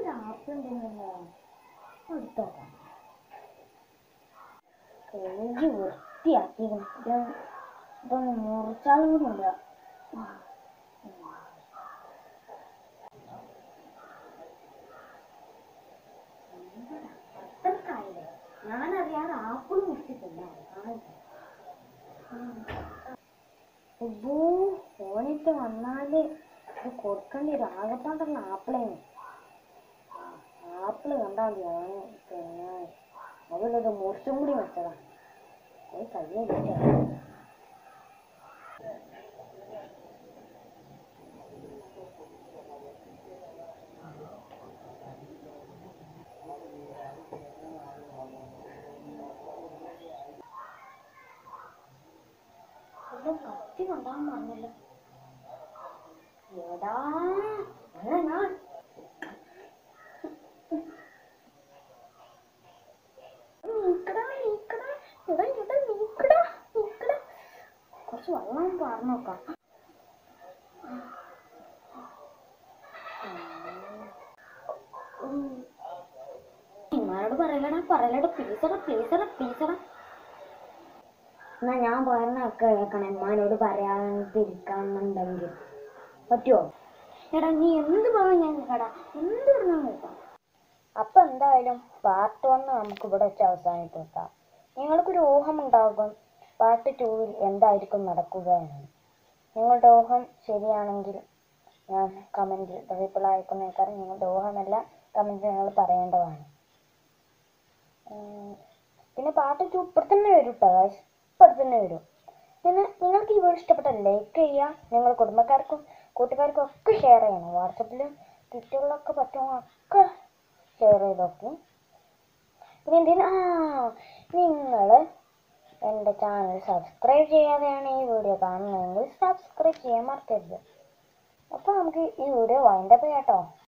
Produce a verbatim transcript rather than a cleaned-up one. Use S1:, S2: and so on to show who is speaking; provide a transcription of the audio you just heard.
S1: Apple ഉണ്ടെന്നല്ലോ എടുത്തോക്കാം. കഴുകി വൃത്തിയാക്കി ഇതൊന്ന് മുറിച്ചാലും കൂടി ഉണ്ട്. അത്രക്കായില്ലേ, ഞാനറിയാതെ ആപ്പിൾ മുറിച്ചിട്ടില്ല. ഫോണിട്ട് വന്നാല് ഇത് കൊടുക്കേണ്ടി വരും. ആകപ്പാണ്ടുള്ള ആപ്പിളേന് ആപ്പിള് കണ്ടാൽ ഞാൻ പിന്നെ അതിലൊരു മുറിച്ചും കൂടി വെച്ചതാ. അത് കഴിഞ്ഞില്ല. കത്തി കൊണ്ടാൻ പറഞ്ഞല്ലോ. എടാ ഞാൻ കുറച്ച് വെള്ളം പറഞ്ഞു നോക്കാം. ഇമ്മാനോട് പറയലടാ പറയലടാ പ്ലീസടാ പ്ലീസടാ പ്ലീസടാ. എന്നാ ഞാൻ പറഞ്ഞൊക്കെ കേൾക്കണം. ഇമ്മാനോട് പറയാതിരിക്കാന്നുണ്ടെങ്കിൽ പറ്റുമോ? എടാ നീ എന്ത് പറഞ്ഞു ഞാൻ കേടാ, എന്ത് പറഞ്ഞാൽ കേൾക്കാം. അപ്പൊ എന്തായാലും പാർട്ട് വണ്ണ് നമുക്ക് ഇവിടെ വെച്ച് അവസാനിപ്പിക്കാം. നിങ്ങൾക്കൊരു ഊഹമുണ്ടാകും പാർട്ട് ടൂവിൽ എന്തായിരിക്കും നടക്കുക എന്ന്. നിങ്ങളുടെ ഊഹം ശരിയാണെങ്കിൽ ഞാൻ കമൻറ്റിൽ റിപ്ലൈ അയക്കുന്നേക്കാരം. നിങ്ങളുടെ ഊഹമെല്ലാം കമൻറ്റിൽ നിങ്ങൾ പറയേണ്ടതാണ്. പിന്നെ പാർട്ട് ടു ഇപ്പോൾ തന്നെ വരും കേട്ടോ ഗൈസ്, ഇപ്പോൾ തന്നെ വരും. പിന്നെ നിങ്ങൾക്ക് ഈ വീഡിയോ ഇഷ്ടപ്പെട്ടാൽ ലൈക്ക് ചെയ്യുക. നിങ്ങൾ കുടുംബക്കാർക്കും കൂട്ടുകാർക്കും ഒക്കെ ഷെയർ ചെയ്യണം. വാട്സപ്പിലും ട്വിറ്ററിലൊക്കെ പറ്റുമോ ഒക്കെ ഷെയർ ചെയ്തൊക്കെ. പിന്നെ എന്തിനാ നിങ്ങൾ എൻ്റെ ചാനൽ സബ്സ്ക്രൈബ് ചെയ്യാതെയാണ് ഈ വീഡിയോ കാണുന്നതെങ്കിൽ സബ്സ്ക്രൈബ് ചെയ്യാൻ മറക്കരുത്. അപ്പോൾ നമുക്ക് ഈ വീഡിയോ വൈൻഡപ്പ് ചെയ്യാം കേട്ടോ.